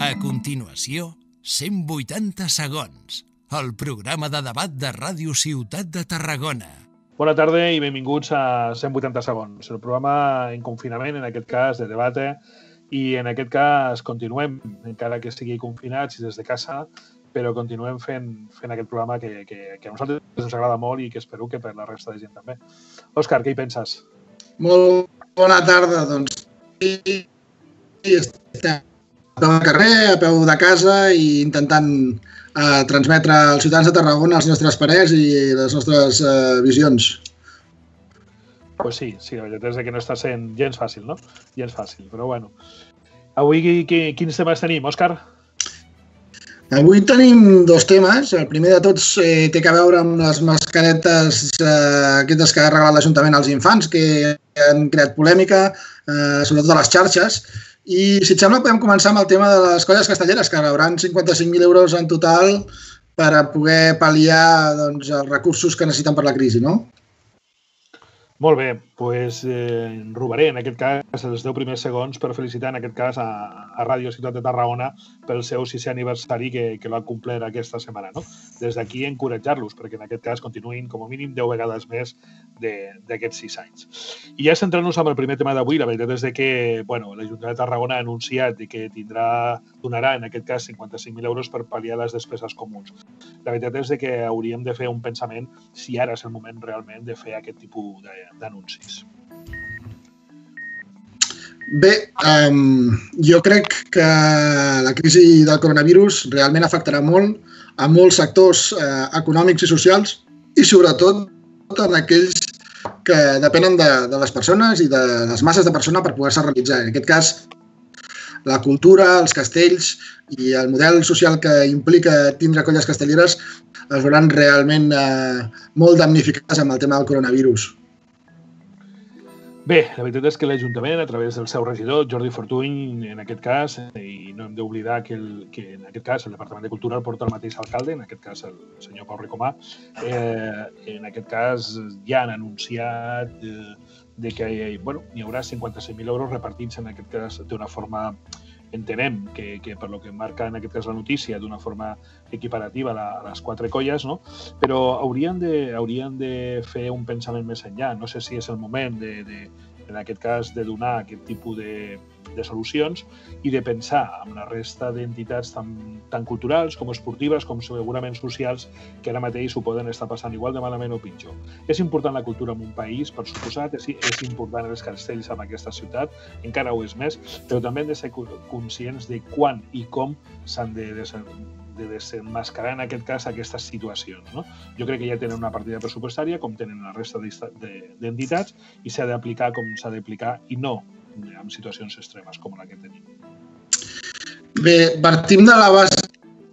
A continuació, 180 segons, el programa de debat de Ràdio Ciutat de Tarragona. Bona tarda i benvinguts a 180 segons, el programa en confinament, en aquest cas de debate, i en aquest cas continuem, encara que estigui confinats i des de casa, però continuem fent aquest programa que a nosaltres ens agrada molt i que espero que per la resta de gent també. Òscar, què hi penses? Molt bona tarda, doncs. Sí, estem a peu de carrer, a peu de casa i intentant transmetre als ciutadans de Tarragona els nostres parers i les nostres visions. Pues sí, la veritat és que no està sent gens fàcil, no? Gens fàcil, però bueno. Avui quins temes tenim, Òscar? Avui tenim dos temes. El primer de tots té a veure amb les mascaretes aquestes que ha regalat l'Ajuntament als infants, que han creat polèmica, sobretot a les xarxes. I, si et sembla, podem començar amb el tema de les colles castelleres, que rebran 55.000 euros en total per a poder pal·liar els recursos que necessiten per la crisi, no? Molt bé, doncs robaré en aquest cas els 10 primers segons per felicitar en aquest cas a Ràdio Ciutat de Tarragona pel seu 6è aniversari que l'ha complert aquesta setmana, no? Des d'aquí encoratjar-los perquè en aquest cas continuïn com a mínim 10 vegades més d'aquests 6 anys. I ja centrant-nos amb el primer tema d'avui, la veritat és que l'Ajuntament de Tarragona ha anunciat que donarà en aquest cas 55.000 euros per pal·liar les despeses comuns. La veritat és que hauríem de fer un pensament si ara és el moment realment de fer aquest tipus d'anuncis. Bé, jo crec que la crisi del coronavirus realment afectarà molt a molts sectors econòmics i socials i sobretot en aquells que depenen de les persones i de les masses de persones per poder-se realitzar. En aquest cas, la cultura, els castells i el model social que implica tindre colles castelleres es veuran realment molt damnificats amb el tema del coronavirus. Bé, la veritat és que l'Ajuntament, a través del seu regidor, Jordi Fortuny, en aquest cas, i no hem d'oblidar que en aquest cas el Departament de Cultura el porta el mateix alcalde, en aquest cas el senyor Pau Ricomà, en aquest cas ja han anunciat que hi haurà 55.000 euros repartits en aquest cas d'una forma, entenem que per lo que marca en aquest cas la notícia, d'una forma equiparativa a les 4 colles, no? Però haurien de fer un pensament més enllà. No sé si és el moment, en aquest cas, de donar aquest tipus de solucions i de pensar en la resta d'entitats tant culturals com esportives com segurament socials que ara mateix ho poden estar passant igual de malament o pitjor. És important la cultura en un país, per suposat, és important els castells en aquesta ciutat, encara ho és més, però també hem de ser conscients de quan i com s'han de desenmascarar en aquest cas aquestes situacions, no? Jo crec que ja tenen una partida pressupostària com tenen la resta d'entitats i s'ha d'aplicar com s'ha d'aplicar i no en situacions extremes com la que tenim. Bé, partim de la base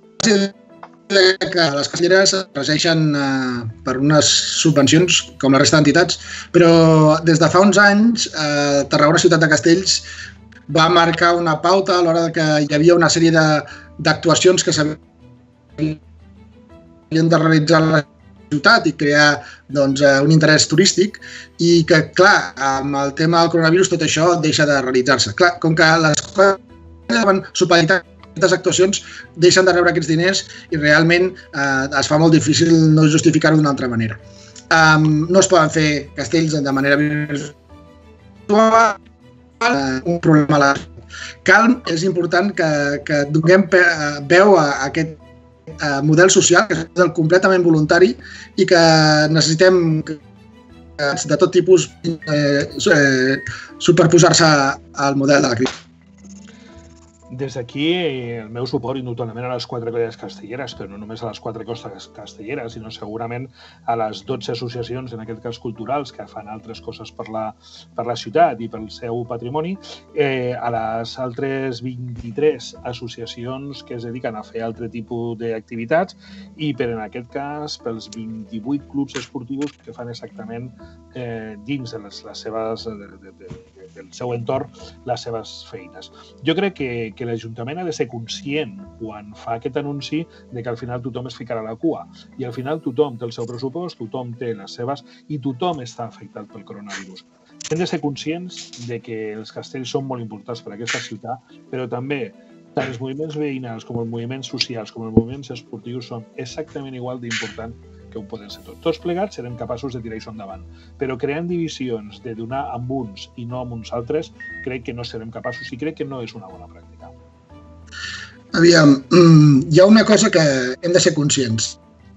que les castelleres es regeixen per unes subvencions com la resta d'entitats, però des de fa uns anys Tarragona Ciutat de Castells va marcar una pauta a l'hora que hi havia una sèrie d'actuacions que s'havien de realitzar a la ciutat i crear un interès turístic i que, clar, amb el tema del coronavirus tot això deixa de realitzar-se. Clar, com que les coses van supeditar aquestes actuacions, deixen de rebre aquests diners i realment es fa molt difícil no justificar-ho d'una altra manera. No es poden fer castells de manera virtual, un problema a la calm. És important que donem veu a aquest model social, que és un model completament voluntari i que necessitem de tot tipus superposar-se al model de la crisi. Des d'aquí el meu suport indubtablement a les 4 colles castelleres, però no només a les 4 costes castelleres, sinó segurament a les 12 associacions, en aquest cas culturals, que fan altres coses per la ciutat i pel seu patrimoni, a les altres 23 associacions que es dediquen a fer altre tipus d'activitats i en aquest cas pels 28 clubs esportius que fan exactament dins de les seves del seu entorn les seves feines. Jo crec que l'Ajuntament ha de ser conscient quan fa aquest anunci de que al final tothom es ficarà a la cua i al final tothom té el seu pressupost, tothom té les seves i tothom està afectat pel coronavirus. Hem de ser conscients de que els castells són molt importants per a aquesta ciutat, però també tant els moviments veïnals com els moviments socials com els moviments esportius són exactament igual d'important que ho poden ser tots. Tots plegats serem capaços de tirar això endavant, però creant divisions de donar amb uns i no amb uns altres, crec que no serem capaços i crec que no és una bona pràctica. Aviam, hi ha una cosa que hem de ser conscients.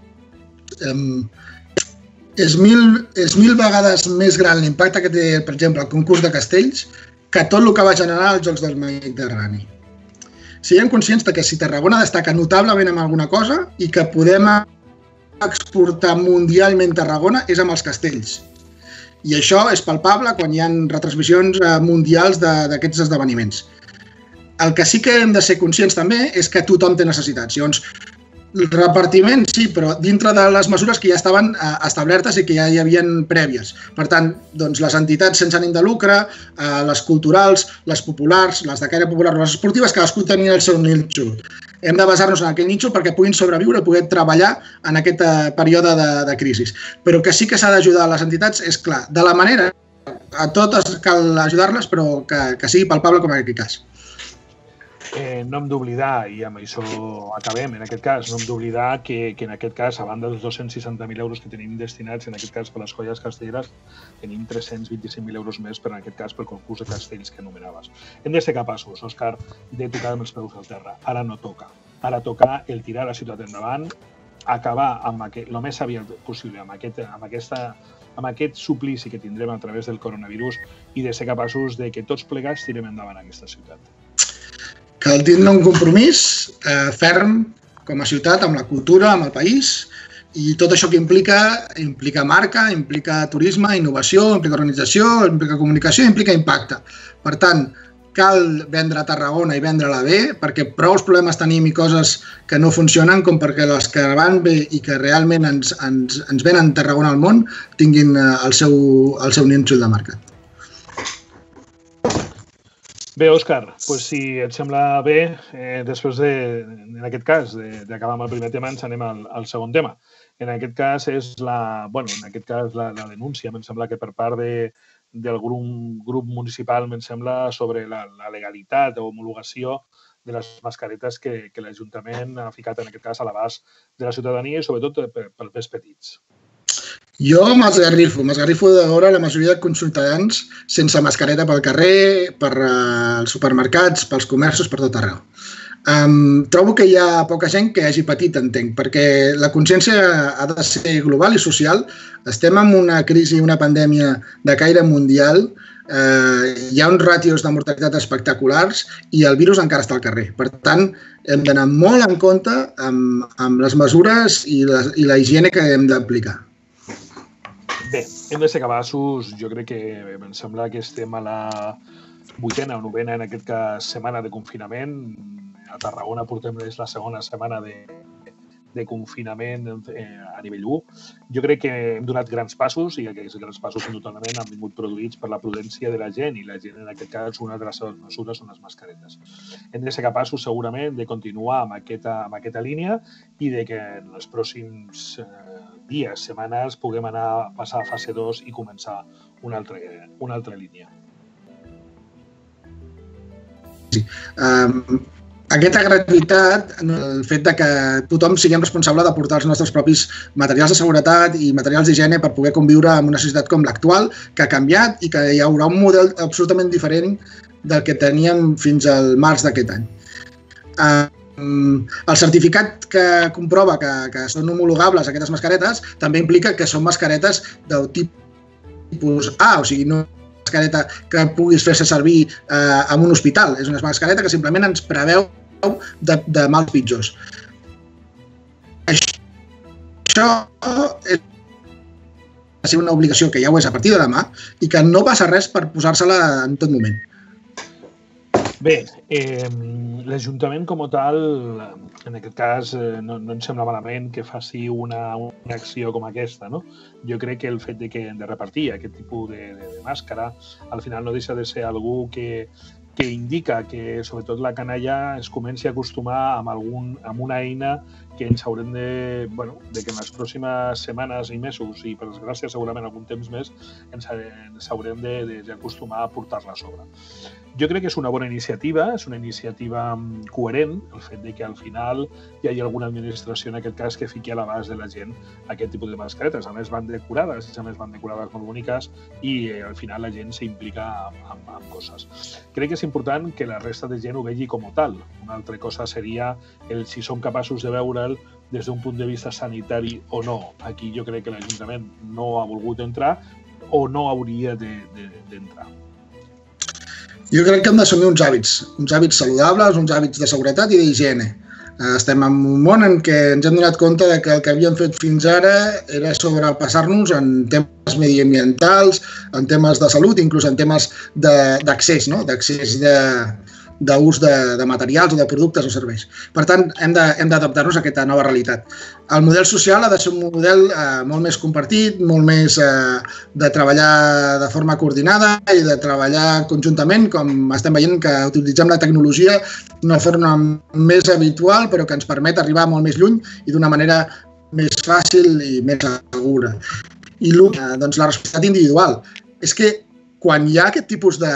És mil vegades més gran l'impacte que té, per exemple, el concurs de castells que tot el que va generar els Jocs del Mediterrani. Siguem conscients que si Tarragona destaca notablement amb alguna cosa i que podem exportar mundialment Tarragona és amb els castells. I això és palpable quan hi ha retransmissions mundials d'aquests esdeveniments. El que sí que hem de ser conscients també és que tothom té necessitats. Llavors, el repartiment sí, però dintre de les mesures que ja estaven establertes i que ja hi havia prèvies. Per tant, doncs, les entitats sense ànim de lucre, les culturals, les populars, les de caire popular, les esportives, cadascú tenia el seu nínxol. Hem de basar-nos en aquell nínxol perquè puguin sobreviure i poder treballar en aquest període de crisi. Però que sí que s'ha d'ajudar a les entitats, és clar. De la manera, a totes cal ajudar-les, però que sigui palpable com en aquest cas. No hem d'oblidar, i amb això acabem en aquest cas, no hem d'oblidar que en aquest cas, a banda dels 260.000 euros que tenim destinats, en aquest cas per les colles castelleres, tenim 325.000 euros més per en aquest cas pel concurs de castells que anomenaves. Hem de ser capaços, Òscar, de tocar amb els peus al terra. Ara no toca. Ara toca el tirar la ciutat endavant, acabar amb el més aviat possible amb aquest suplici que tindrem a través del coronavirus i de ser capaços de que tots plegats tirem endavant aquesta ciutat. Cal tindre un compromís ferm com a ciutat amb la cultura, amb el país, i tot això que implica marca, implica turisme, innovació, implica organització, implica comunicació, implica impacte. Per tant, cal vendre Tarragona i vendre-la bé, perquè prou problemes tenim i coses que no funcionen com perquè les que van bé i que realment ens venen Tarragona al món tinguin el seu nínxol de mercat. Bé, Òscar, si et sembla bé, després en aquest cas d'acabar amb el primer tema ens anem al segon tema. En aquest cas és la denúncia, em sembla que per part del grup municipal, em sembla, sobre la legalitat o homologació de les mascaretes que l'Ajuntament ha ficat en aquest cas a l'abast de la ciutadania i sobretot pels més petits. Jo m'esgarrifo de veure la majoria de conciutadans sense mascareta pel carrer, pels supermercats, pels comerços, per tot arreu. Trobo que hi ha poca gent que hagi patit, entenc, perquè la consciència ha de ser global i social. Estem en una crisi, una pandèmia de caire mundial, hi ha uns ràtios de mortalitat espectaculars i el virus encara està al carrer. Per tant, hem d'anar molt en compte amb les mesures i la higiene que hem d'aplicar. Bé, hem de ser capaços, jo crec que em sembla que estem a la 8ª o 9ª, en aquest cas, setmana de confinament. A Tarragona portem la segona setmana de confinament a nivell 1. Jo crec que hem donat grans passos i aquests grans passos indudablement han vingut produïts per la prudència de la gent i la gent, en aquest cas, una de les seves mesures són les mascaretes. Hem de ser capaços, segurament, de continuar amb aquesta línia i de que en els pròxims dies, setmanes, puguem passar a fase 2 i començar una altra línia. Sí. Aquesta gratuïtat, el fet que tothom siguem responsable de portar els nostres propis materials de seguretat i materials d'higiene per poder conviure en una societat com l'actual, que ha canviat i que hi haurà un model absolutament diferent del que teníem fins al març d'aquest any. El certificat que comprova que són homologables aquestes mascaretes també implica que són mascaretes del tipus A, o sigui, no mascareta que puguis fer-se servir en un hospital. És una mascareta que simplement ens preveu de mals pitjors. Això és una obligació que ja ho és a partir de demà i que no passa res per posar-se-la en tot moment. Bé, l'Ajuntament com a tal, en aquest cas, no ens sembla malament que faci una acció com aquesta, no? Jo crec que el fet de repartir aquest tipus de màscara, al final no deixa de ser algú que que indica que, sobretot, la canalla es comenci a acostumar amb una eina que ens haurem de que en les pròximes setmanes i mesos, i per desgràcia segurament algun temps més, ens haurem d'acostumar a portar-la a sobre. Jo crec que és una bona iniciativa, és una iniciativa coherent, el fet de que al final hi hagi alguna administració, en aquest cas, que fiqui a l'abast de la gent aquest tipus de mascaretes. A més, van decorades molt boniques i al final la gent s'implica en coses. Crec que és important que la resta de gent ho vegi com a tal. Una altra cosa seria si som capaços de veure'l des d'un punt de vista sanitari o no. Aquí jo crec que l'Ajuntament no ha volgut entrar o no hauria d'entrar. Jo crec que hem d'assumir uns hàbits saludables, uns hàbits de seguretat i d'higiene. Estem en un món en què ens hem donat compte que el que havíem fet fins ara era sobrepassar-nos en temes mediambientals, en temes de salut, inclús en temes d'accés, d'accés d'ús de materials o de productes o serveis. Per tant, hem d'adaptar-nos a aquesta nova realitat. El model social ha de ser un model molt més compartit, molt més de treballar de forma coordinada i de treballar conjuntament, com estem veient que utilitzem la tecnologia d'una forma més habitual, però que ens permet arribar molt més lluny i d'una manera més fàcil i més segura. I doncs, la responsabilitat individual. És que quan hi ha aquest tipus de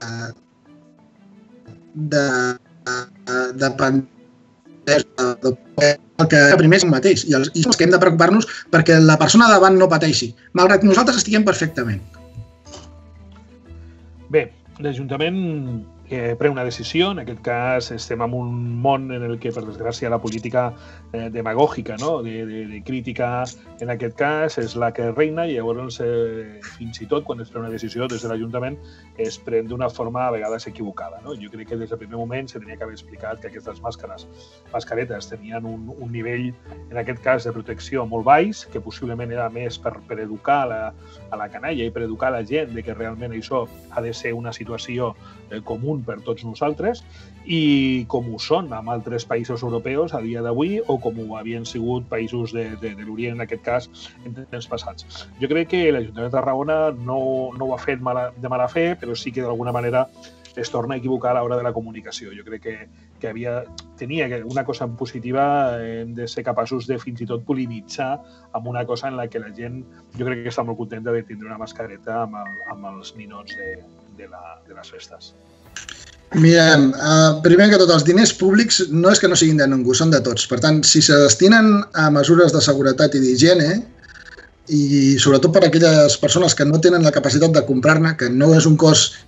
el que primer és el mateix i els que hem de preocupar-nos perquè la persona davant no pateixi, malgrat que nosaltres estiguem perfectament. Bé, l'Ajuntament pren una decisió. En aquest cas estem en un món en el que, per desgràcia, la política demagògica, de crítica, en aquest cas, és la que reina, i llavors, fins i tot, quan es pren una decisió des de l'Ajuntament, es pren d'una forma a vegades equivocada. Jo crec que des del primer moment se tenia que haver explicat que aquestes mascaretes tenien un nivell, en aquest cas, de protecció molt baix, que possiblement era més per educar a la canalla i per educar a la gent de que realment això ha de ser una situació comú per tots nosaltres, i com ho són amb altres països europeus a dia d'avui o com ho havien sigut països de l'Orient, en aquest cas, en temps passats. Jo crec que l'Ajuntament de Tarragona no ho ha fet de mala fe, però sí que d'alguna manera es torna a equivocar a l'hora de la comunicació. Jo crec que tenia una cosa positiva, hem de ser capaços de fins i tot polinitzar amb una cosa en la que la gent, jo crec que està molt contenta de tindre una mascareta amb els ninots de les festes. Mirem, primer que tot, els diners públics no és que no siguin de ningú, són de tots. Per tant, si se destinen a mesures de seguretat i d'higiene, i sobretot per a aquelles persones que no tenen la capacitat de comprar-ne, que no és un cost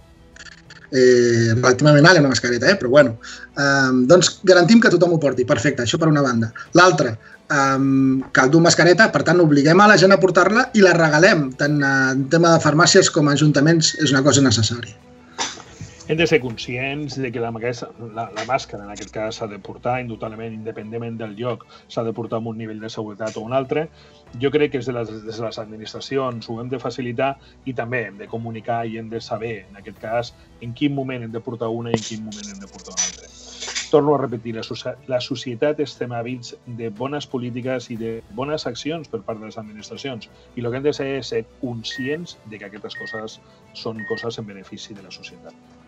relativament alt, una mascareta, però bueno, doncs garantim que tothom ho porti. Perfecte, això per una banda. L'altra, cal dur mascareta, per tant obliguem a la gent a portar-la i la regalem, tant en tema de farmàcies com a ajuntaments és una cosa necessària. Hem de ser conscients de que la màscara, en aquest cas, s'ha de portar indubtablement, independentment del lloc, s'ha de portar amb un nivell de seguretat o un altre. Jo crec que des de les administracions ho hem de facilitar i també hem de comunicar i hem de saber, en aquest cas, en quin moment hem de portar una i en quin moment hem de portar una altra. Torno a repetir, la societat estem hàbits de bones polítiques i de bones accions per part de les administracions, i el que hem de ser és ser conscients de que aquestes coses són coses en benefici de la societat.